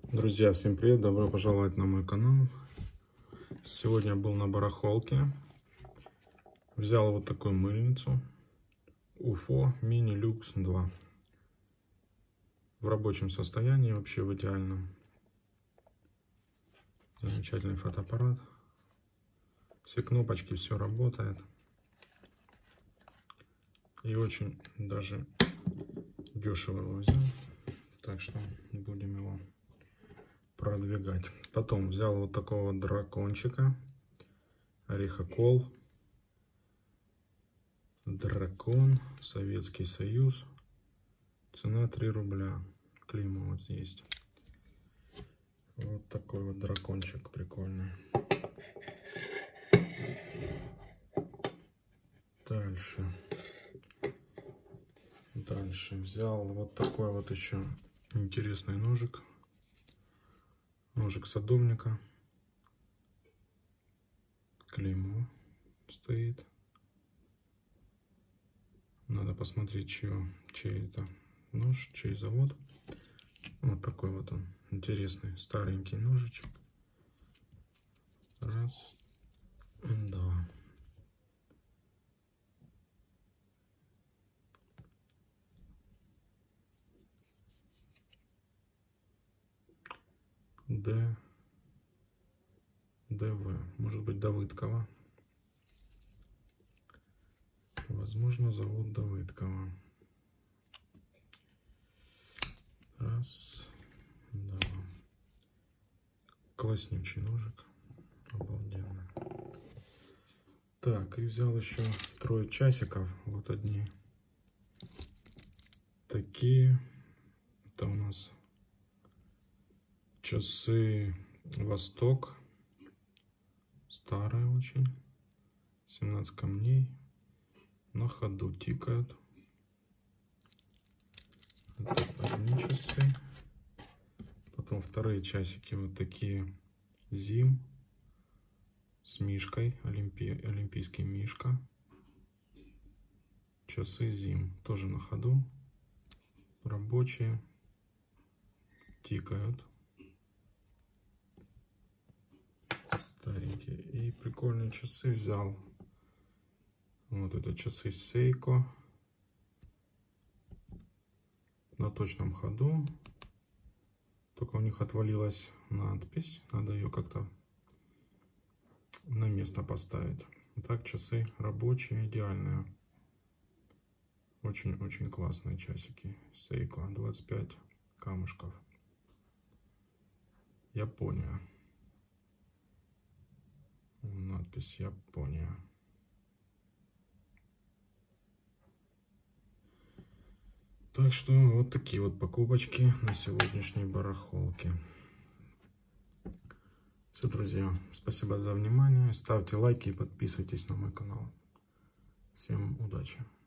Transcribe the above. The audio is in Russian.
Друзья, всем привет! Добро пожаловать на мой канал. Сегодня был на барахолке. Взял вот такую мыльницу UFO Mini Lux 2. В рабочем состоянии, вообще в идеальном. Замечательный фотоаппарат. Все кнопочки, все работает. И очень даже дешево его взял. Так что будем его продвигать. Потом взял вот такого дракончика. Орехокол. Дракон. Советский Союз. Цена 3 рубля. Клеймо вот здесь. Вот такой вот дракончик прикольный. Дальше взял вот такой вот еще интересный ножик. Ножик садовника. Клеймо стоит. Надо посмотреть, чей это нож, чей завод. Вот такой вот он. Интересный старенький ножичек. Раз, два. ДВ. Может быть, Давыдкова. Возможно, зовут Давыдкова. Раз, два. Класснючий ножик. Обалденно. Так, и взял еще 3 часиков. Вот одни такие. Это у нас часы Восток. Старые очень. 17 камней. На ходу тикают. Это одни часы. Потом вторые часики вот такие. Зим. С мишкой. Олимпийский мишка. Часы Зим. Тоже на ходу. Рабочие. Тикают. Старенькие. И прикольные часы взял. Вот это часы Seiko. На точном ходу. Только у них отвалилась надпись. Надо ее как-то на место поставить. Так, часы рабочие, идеальные. Очень-очень классные часики. Seiko. 25 камушков. Япония. Надпись Япония. Так что вот такие вот покупочки на сегодняшней барахолке. Все, друзья, спасибо за внимание. Ставьте лайки и подписывайтесь на мой канал. Всем удачи!